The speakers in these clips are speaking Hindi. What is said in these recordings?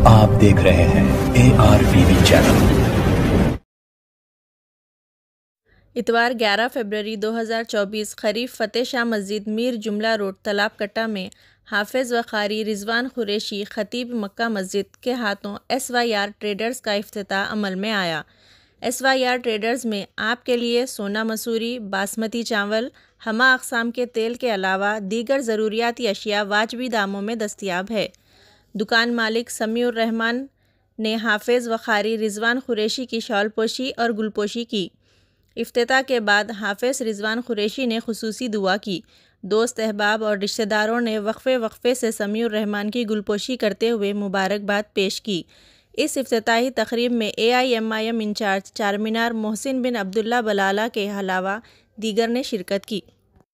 आप देख रहे हैं ARTV चैनल। इतवार 11 फरवरी 2024 खरीफ फतेह शाह मस्जिद मीर जुमला रोड तालाब कट्टा में हाफिज व कारी रिजवान कुरैशी खतीब मक्का मस्जिद के हाथों SYR ट्रेडर्स का इफ्तिताह अमल में आया। SYR ट्रेडर्स में आपके लिए सोना मसूरी, बासमती चावल, हमा अक़साम के तेल के अलावा दीगर ज़रूरियाती अशिया वाजबी दामों में दस्तयाब है। दुकान मालिक समीउर रहमान ने हाफिज व कारी रिजवान कुरैशी की शॉल पोशी और गुलपोशी की। इफ्तिताह के बाद हाफिज रिजवान कुरैशी ने खुसूसी दुआ की। दोस्त अहबाब और रिश्तेदारों ने वक्फे से समीउर रहमान की गुलपोशी करते हुए मुबारकबाद पेश की। इस इफ्तिताही तकरीब में AIMIM इंचार्ज चारमीनार मोहसिन बिन अब्दुल्ला बलाला के अलावा दीगर ने शिरकत की।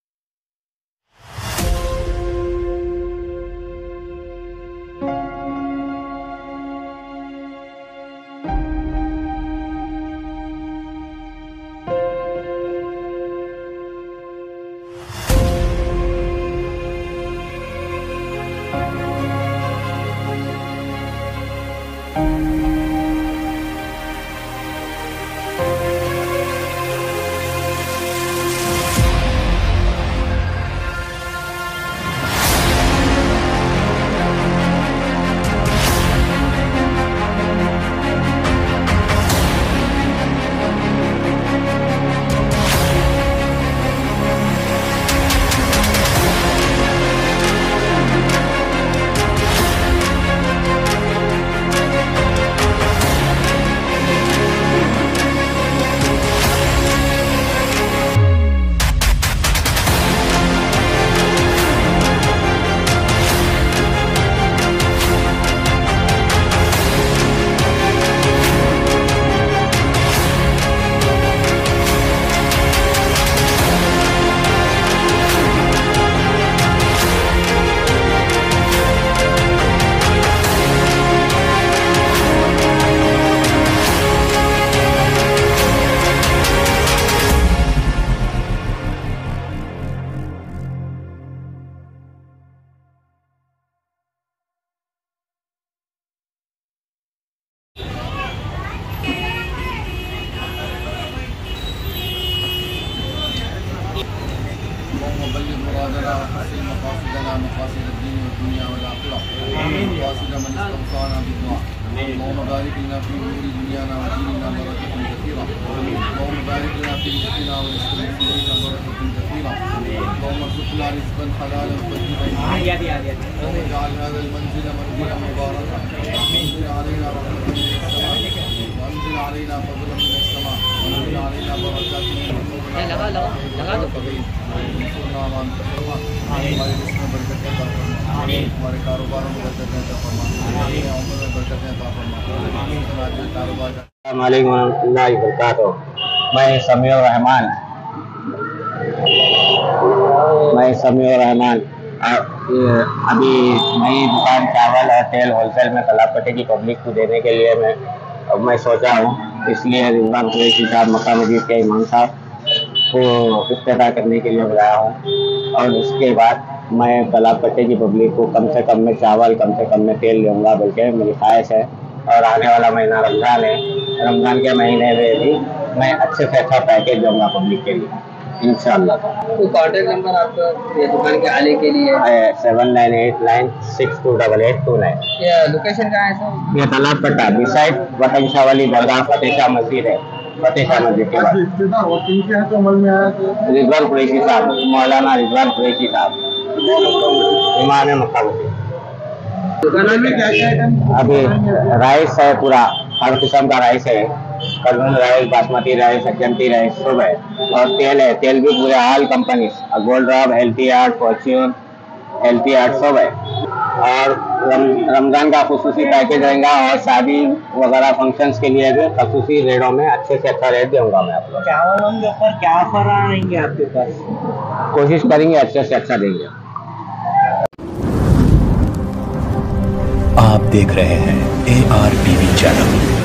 मैं समीउर रहमान अभी नई दुकान चावल और तेल होलसेल में तालाब कट्टे की पब्लिक को देने के लिए मैं सोचा हूँ। इसलिए रिजवान कुरैशी साहब मक्का मस्जिद के इमाम साहब को इफ्तिताह करने के लिए बुलाया हूँ। और उसके बाद मैं तालाब कट्टे की पब्लिक को कम से कम में चावल, कम से कम में तेल दूँगा, बल्कि मेरी ख्वाहिश है। और आने वाला महीना रमज़ान है, रमज़ान के महीने में भी मैं अच्छे से अच्छा पैकेज दूँगा पब्लिक के लिए इंशाअल्लाह। तो कॉन्टैक्ट नंबर आपका ये दुकान के आने के लिए 7989628829। ये लोकेशन कहाँ है सर? ये तालाब कट्टा बिसाइड वतन शाह वाली दरगाह फतेह शाह मस्जिद है। फतेह शाह मस्जिद के बाद रिजवान कुरैशी साहब, मौलाना रिजवान कुरैशी साहब, इमाम मक्का मस्जिद। दुकान में क्या है? अभी राइस है, पूरा हर किस्म का राइस है, Kalmi rice, basmati rice, Ajanti rice सब है। और तेल है, तेल भी पूरे all company, Gold Drop, Healthy Heart, Fortune, Healthy Heart सब है। और रमज़ान का खुसूसी पैकेज रहेगा और शादी वगैरह फंक्शंस के लिए भी खुसूसी रेटों में अच्छे से अच्छा रेट दूंगा मैं आप लोग। चावल के ऊपर क्या ऑफर आएंगे आपके पास? कोशिश करेंगे अच्छे से अच्छा देंगे। आप देख रहे हैं ARTV चैनल।